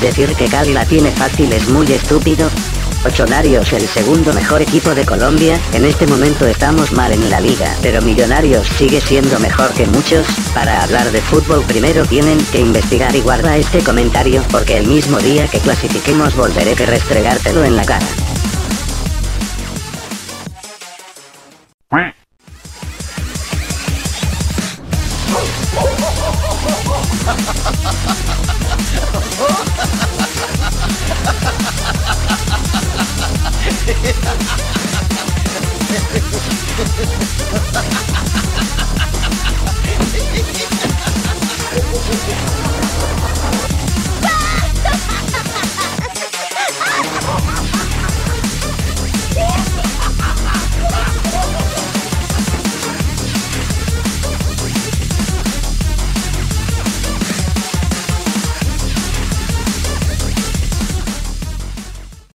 Decir que Cali la tiene fácil es muy estúpido. Ochonarios, el segundo mejor equipo de Colombia, en este momento estamos mal en la liga, pero Millonarios sigue siendo mejor que muchos. Para hablar de fútbol primero tienen que investigar y guarda este comentario, porque el mismo día que clasifiquemos volveré a restregártelo en la cara. Ha ha ha ha!